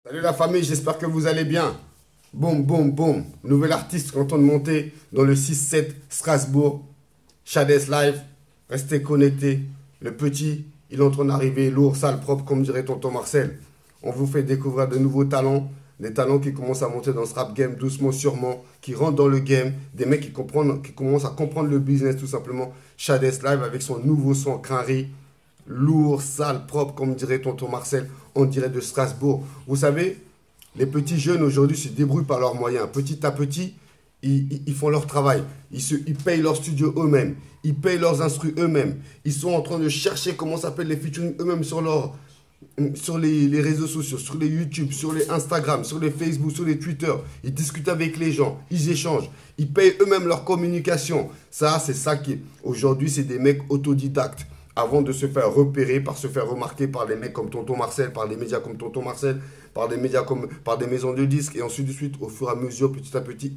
Salut la famille, j'espère que vous allez bien. Boum, boum, boum. Nouvel artiste content de monter dans le 6-7 Strasbourg. Shades Live. Restez connectés. Le petit, il est en train d'arriver lourd, sale, propre, comme dirait tonton Marcel. On vous fait découvrir de nouveaux talents. Des talents qui commencent à monter dans ce rap game doucement, sûrement. Qui rentrent dans le game. Des mecs qui commencent à comprendre le business tout simplement. Shades Live avec son nouveau son Crinry. Lourd, sale, propre, comme dirait tonton Marcel, on dirait de Strasbourg. Vous savez, les petits jeunes aujourd'hui se débrouillent par leurs moyens. Petit à petit, ils font leur travail. Ils payent leur studio eux-mêmes. Ils payent leurs instrus eux-mêmes. Ils sont en train de chercher comment s'appellent les featuring eux-mêmes sur les réseaux sociaux, sur les YouTube, sur les Instagram, sur les Facebook, sur les Twitter. Ils discutent avec les gens, ils échangent, ils payent eux-mêmes leur communication. Ça, c'est ça qui... Aujourd'hui, c'est des mecs autodidactes. Avant de se faire repérer, par se faire remarquer par les mecs comme tonton Marcel, par les médias comme tonton Marcel, par des médias comme, par des maisons de disques, et ensuite de suite, au fur et à mesure, petit à petit,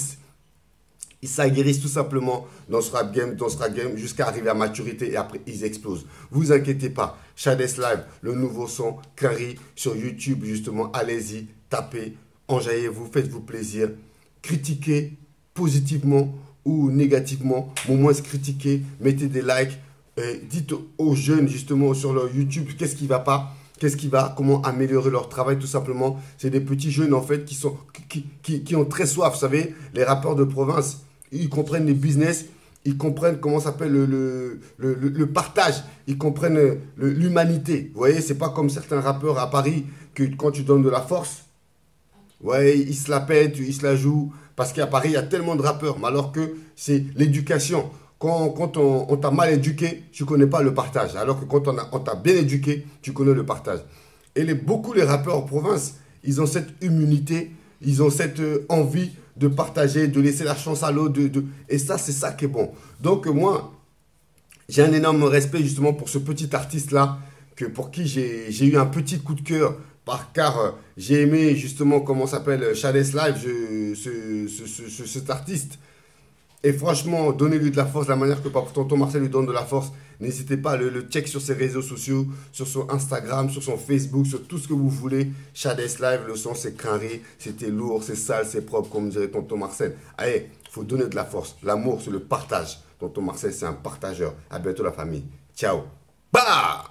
ils s'aguerrissent tout simplement dans ce rap game, jusqu'à arriver à maturité, et après, ils explosent. Vous inquiétez pas, Shades Live, le nouveau son, Crinry, sur YouTube, justement, allez-y, tapez, enjaillez-vous, faites-vous plaisir, critiquez positivement ou négativement, au moins critiquez, mettez des likes. Dites aux jeunes justement sur leur YouTube qu'est-ce qui va pas, qu'est-ce qui va, comment améliorer leur travail tout simplement. C'est des petits jeunes en fait qui ont très soif, vous savez, les rappeurs de province, ils comprennent les business, ils comprennent comment s'appelle le partage, ils comprennent l'humanité. Vous voyez, c'est pas comme certains rappeurs à Paris que quand tu donnes de la force, ouais, ils se la pètent, ils se la jouent, parce qu'à Paris il y a tellement de rappeurs, mais alors que c'est l'éducation. Quand on t'a mal éduqué, tu ne connais pas le partage. Alors que quand on t'a bien éduqué, tu connais le partage. Et beaucoup les rappeurs en province, ils ont cette immunité, ils ont cette envie de partager, de laisser la chance à l'autre. Et ça, c'est ça qui est bon. Donc moi, j'ai un énorme respect justement pour ce petit artiste-là, pour qui j'ai eu un petit coup de cœur, car j'ai aimé justement comment s'appelle Shades Live, cet artiste. Et franchement, donnez-lui de la force, la manière que tonton Marcel lui donne de la force. N'hésitez pas à le check sur ses réseaux sociaux, sur son Instagram, sur son Facebook, sur tout ce que vous voulez. Shades Live, le son c'est Crinry, c'était lourd, c'est sale, c'est propre, comme dirait tonton Marcel. Allez, il faut donner de la force. L'amour, c'est le partage. Tonton Marcel, c'est un partageur. À bientôt la famille. Ciao. Bah!